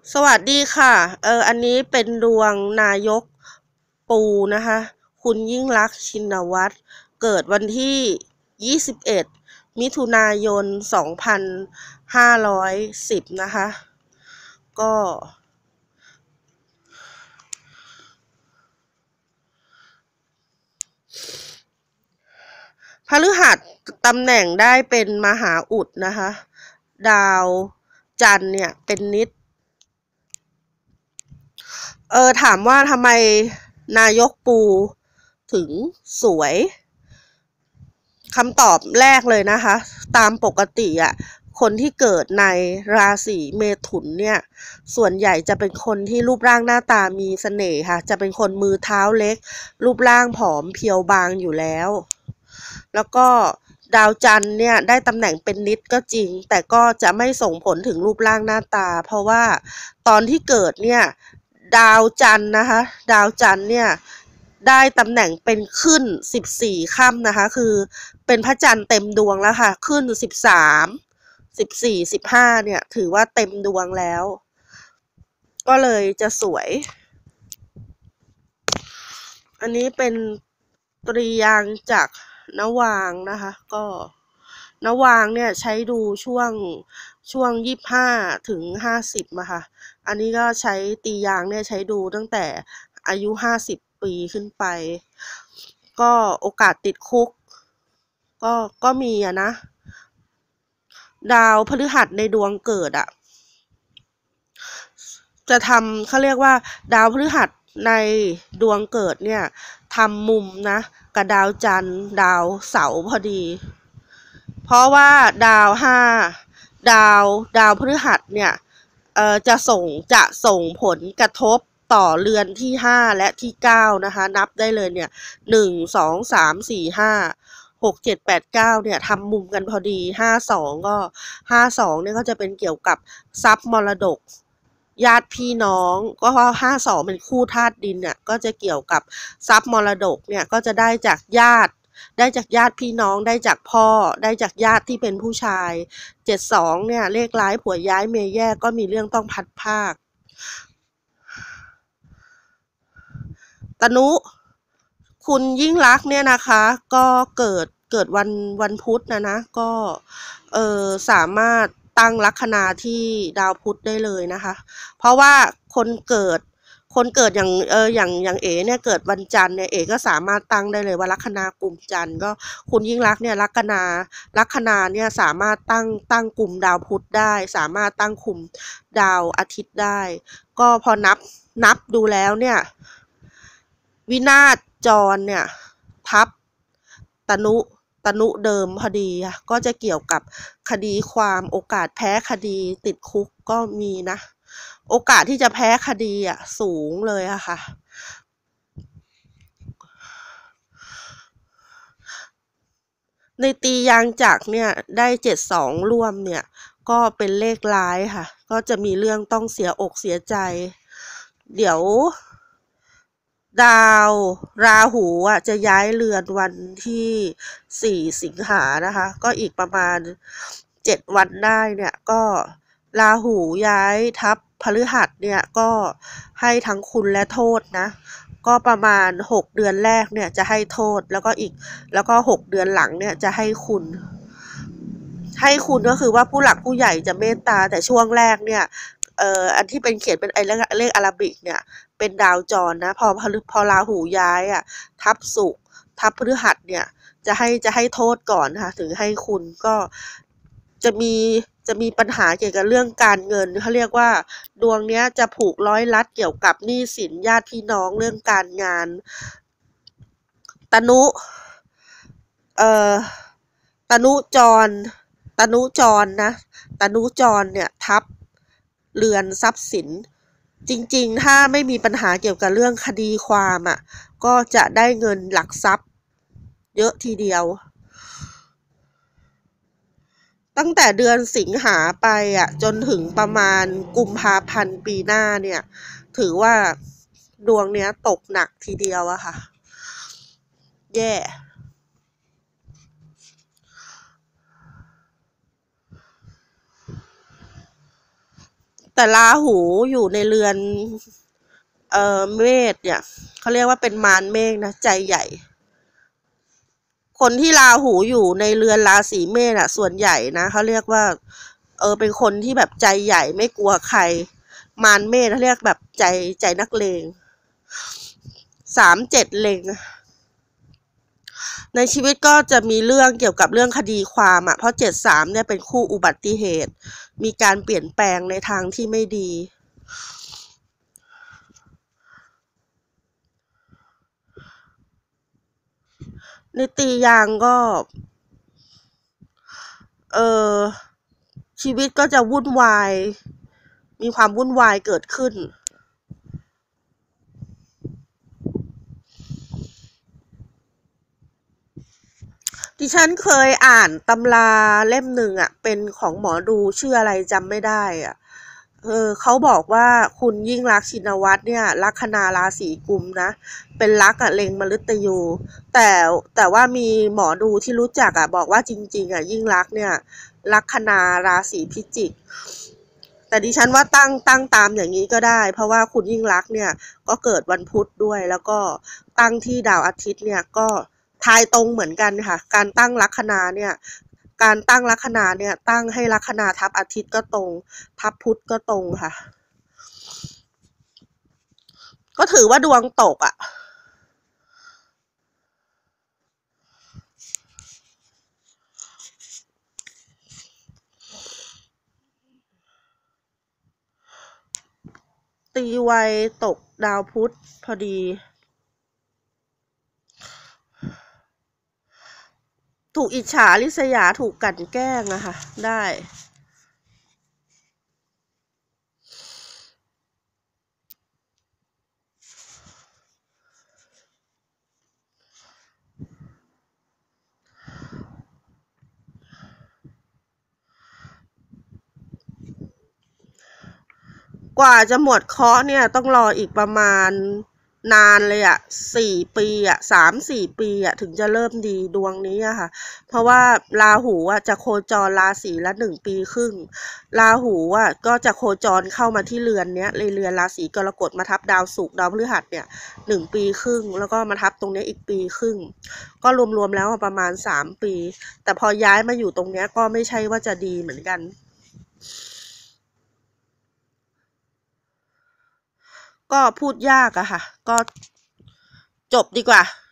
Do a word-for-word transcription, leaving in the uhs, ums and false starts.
สวัสดีค่ะเอออันนี้เป็นดวงนายกปูนะคะคุณยิ่งลักษณ์ชินวัตรเกิดวันที่ยี่สิบเอ็ดมิถุนายนสองพันห้าร้อยสิบนะคะก็พฤหัสตำแหน่งได้เป็นมหาอุดนะคะดาวจันทร์เนี่ยเป็นนิดเออถามว่าทำไมนายกปูถึงสวย คำตอบแรกเลยนะคะตามปกติอ่ะคนที่เกิดในราศีเมถุนเนี่ยส่วนใหญ่จะเป็นคนที่รูปร่างหน้าตามีเสน่ห์ค่ะจะเป็นคนมือเท้าเล็กรูปร่างผอมเพรียวบางอยู่แล้วแล้วก็ดาวจันทร์เนี่ยได้ตำแหน่งเป็นนิดก็จริงแต่ก็จะไม่ส่งผลถึงรูปร่างหน้าตาเพราะว่าตอนที่เกิดเนี่ยดาวจันทร์นะคะดาวจันทร์เนี่ยได้ตำแหน่งเป็นขึ้นสิบสี่ค่ำนะคะคือเป็นพระจันทร์เต็มดวงแล้วค่ะขึ้นสิบสามสิบสี่สิบห้าเนี่ยถือว่าเต็มดวงแล้วก็เลยจะสวยอันนี้เป็นตรียางจากนวางนะคะก็นวางเนี่ยใช้ดูช่วงช่วงยี่สิบห้าถึงห้าสิบอะค่ะอันนี้ก็ใช้ตียางเนี่ยใช้ดูตั้งแต่อายุห้าสิบปีขึ้นไปก็โอกาสติดคุกก็ก็มีอะนะดาวพฤหัสในดวงเกิดอะจะทำเขาเรียกว่าดาวพฤหัสในดวงเกิดเนี่ยทำมุมนะกับดาวจันทร์ดาวเสาร์พอดี เพราะว่าดาวห้าดาวดาวพฤหัสเนี่ยเอ่อจะส่งจะส่งผลกระทบต่อเรือนที่ห้าและที่เก้านะคะนับได้เลยเนี่ยหนึ่งสองสามสี่ห้าหกเจ็ดแปดเก้าเนี่ยทำมุมกันพอดีห้าสองก็ห้าสองเนี่ยก็จะเป็นเกี่ยวกับทรัพย์มรดกญาติพี่น้องก็เพราะห้าสองเป็นคู่ธาตุดินเนี่ยก็จะเกี่ยวกับทรัพย์มรดกเนี่ยก็จะได้จากญาติ ได้จากญาติพี่น้องได้จากพ่อได้จากญาติที่เป็นผู้ชายเจ็ดสองเนี่ยเลขร้ายผัวย้ายเมียแยกก็มีเรื่องต้องพัดภาคตนุคุณยิ่งรักษณ์เนี่ยนะคะก็เกิดเกิดวันวันพุธนะนะก็เออสามารถตั้งลัคนาที่ดาวพุธได้เลยนะคะเพราะว่าคนเกิดคนเกิดอย่างเอออย่างอย่างเอเนี่ยเกิดวันจันทร์เนี่ยเอก็สามารถตั้งได้เลยว่าลัคนากุมจันทร์ก็คุณยิ่งรักษณ์เนี่ยลัคนาลัคนาเนี่ยสามารถตั้งตั้งกลุ่มดาวพุธได้สามารถตั้งคุมดาวอาทิตย์ได้ก็พอนับนับดูแล้วเนี่ยวินาศจรเนี่ยทับตนุตนุเดิมพอดีค่ะก็จะเกี่ยวกับคดีความโอกาสแพ้คดีติดคุกก็มีนะโอกาสที่จะแพ้คดีอ่ะสูงเลยอะค่ะในตียางจักรเนี่ยได้เจ็ดสองร่วมเนี่ยก็เป็นเลขร้ายค่ะก็จะมีเรื่องต้องเสียอกเสียใจเดี๋ยวดาวราหูอ่ะจะย้ายเรือนวันที่สี่สิงหานะคะก็อีกประมาณเจ็ดวันได้เนี่ยก็ราหูย้ายทับพฤหัสเนี่ยก็ให้ทั้งคุณและโทษนะก็ประมาณหกเดือนแรกเนี่ยจะให้โทษแล้วก็อีกแล้วก็หกเดือนหลังเนี่ยจะให้คุณให้คุณก็คือว่าผู้หลักผู้ใหญ่จะเมตตาแต่ช่วงแรกเนี่ยเอ่ออันที่เป็นเขียนเป็นไอ้เลขเลขอาราบิกเนี่ยเป็นดาวจรนะพอพอพอราหูย้ายอ่ะทับศุกร์ทับพฤหัสเนี่ยจะให้จะให้โทษก่อนค่ะถึงให้คุณก็จะมีจะมีปัญหาเกี่ยวกับเรื่องการเงินเขาเรียกว่าดวงเนี้ยจะผูกร้อยลัดเกี่ยวกับหนี้สินญาติพี่น้องเรื่องการงานตนุเอ่อตนุจรตนุจรนะตนุจรเนี่ยทับเรือนทรัพย์สินจริงๆถ้าไม่มีปัญหาเกี่ยวกับเรื่องคดีความอ่ะก็จะได้เงินหลักทรัพย์เยอะทีเดียวตั้งแต่เดือนสิงหาไปอ่ะจนถึงประมาณกุมภาพันธ์ปีหน้าเนี่ยถือว่าดวงเนี้ยตกหนักทีเดียวอะค่ะแย่แต่ราหูอยู่ในเรือนเอ่อเมษเนี่ยเขาเรียกว่าเป็นมารเมฆนะใจใหญ่คนที่ราหูอยู่ในเรือนราศีเมษอ่ะส่วนใหญ่นะเขาเรียกว่าเออเป็นคนที่แบบใจใหญ่ไม่กลัวใครมารเมษเขาเรียกแบบใจใจนักเลงสามเจ็ดเลงในชีวิตก็จะมีเรื่องเกี่ยวกับเรื่องคดีความอ่ะเพราะเจ็ดสามเนี่ยเป็นคู่อุบัติเหตุมีการเปลี่ยนแปลงในทางที่ไม่ดีในตียางก็เออชีวิตก็จะวุ่นวายมีความวุ่นวายเกิดขึ้นดิฉันเคยอ่านตำราเล่มหนึ่งอ่ะเป็นของหมอดูชื่ออะไรจำไม่ได้อ่ะเออเขาบอกว่าคุณยิ่งลักษณ์ชินวัตรเนี่ยลัคนาราศีกุมนะเป็นลักษณ์อะเล็งมฤตยูแต่แต่ว่ามีหมอดูที่รู้จักอ่ะบอกว่าจริงๆอ่ะยิ่งลักษณ์เนี่ยลัคนาราศีพิจิกแต่ดิฉันว่าตั้งตั้งตามอย่างนี้ก็ได้เพราะว่าคุณยิ่งลักษณ์เนี่ยก็เกิดวันพุธด้วยแล้วก็ตั้งที่ดาวอาทิตย์เนี่ยก็ทายตรงเหมือนกันค่ะการตั้งลัคนาเนี่ยการตั้งลัคนาเนี่ยตั้งให้ลัคนาทับอาทิตย์ก็ตรงทับพุธก็ตรงค่ะก็ถือว่าดวงตกอ่ะตีไวตกดาวพุธพอดีถูกอิจฉาริษยาถูกกลั่นแกล้งอะค่ะได้กว่าจะหมดเคราะห์เนี่ยต้องรออีกประมาณนานเลยอะสี่ปีอะสามสี่ปีอะถึงจะเริ่มดีดวงนี้อะค่ะเพราะว่าราหูอะจะโคจรราศีละหนึ่งปีครึ่งราหูอะก็จะโคจรเข้ามาที่เรือนเนี้ยเลยเรือนราศีกรกฎมาทับดาวศุกร์ดาวพฤหัสเนี่ยหนึ่งปีครึ่งแล้วก็มาทับตรงเนี้ยอีกปีครึ่งก็รวมๆแล้วประมาณสามปีแต่พอย้ายมาอยู่ตรงเนี้ยก็ไม่ใช่ว่าจะดีเหมือนกันก็พูดยากอะค่ะก็จบดีกว่า